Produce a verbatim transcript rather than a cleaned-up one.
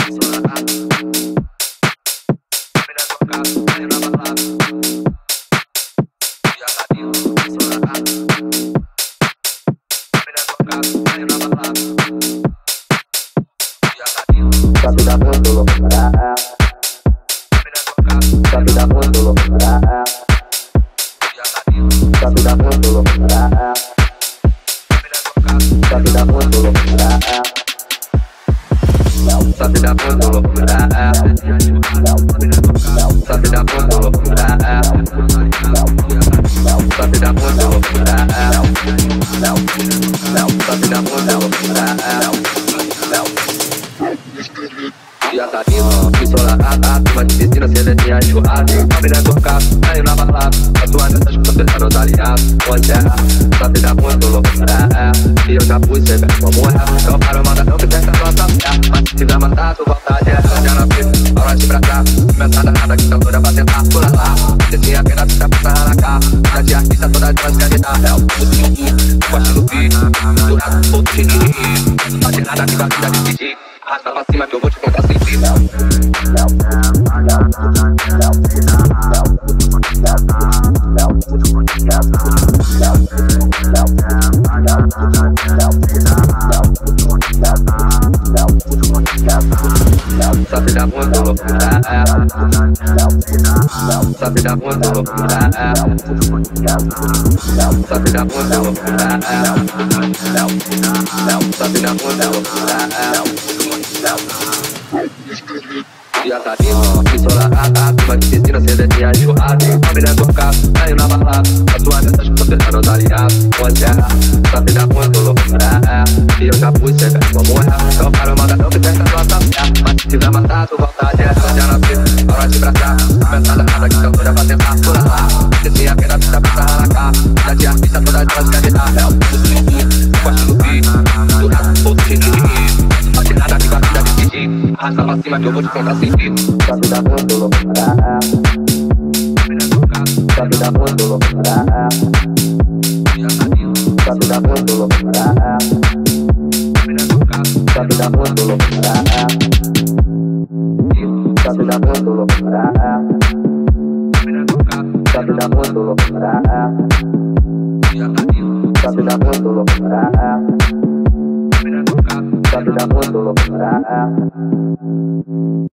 Sabe da muito loucura, sabe da muito loucura, sabe da muito loucura, sabe da muito loucura, sabe da muito loucura, sabe da muito loucura, sabe da muito loucura, sabe da muito loucura. E a Sabina, pistola, uma de piscina, cervejinha enxurrada. Abre na tua casa, aí na balada. A tua nessa escuta, fechando os aliados. Onde é? Sabe da muito loucura, é. E eu já fui, cê vê como é. Eu paro, manda não que tenta tua fé. Mas se tiver mandado, vontade é. Já na frente, hora de braçar. Começada nada que tá toda pra tentar pular lá. Descia a pena, pista, pista, na cara. Já de artista, toda de mais quer dar réu. Gosto do beat, do lado, outro chique. Não tem nada que vai te dar de pedir. Arrasta pra cima que eu vou te contar sem fim. Sabe da muito loucura, sabe da muito loucura, sabe da muito loucura, sabe da muito loucura. E a Sabina, pistola, uma de piscina, cervejinha enxurrada. Abre na tua casa, aí na balada. A tua nessa escuta, fechando os aliados. Onde é? Sabe da muito loucura, é. E eu já fui, cê vê como é. Eu paro, manda não que tenta tua fé. Mas se tiver mandado, vontade é. Já na frente, hora de braçar. Começada nada que cantora pra tentar pular lá. Descia a pena, pista, pista, na cara. Já de artista, toda de nós quer dar réu. Gosto do beat, do lado, outro chique. Não tem nada que vai te dar de pedir. Arrasta pra cima que eu vou te contar sem fim. Sabe da muito loucura, sabe da muito loucura, sabe da muito loucura, sabe da muito loucura, sabe da muito loucura, sabe da muito loucura, sabe da muito loucura, sabe da muito loucura.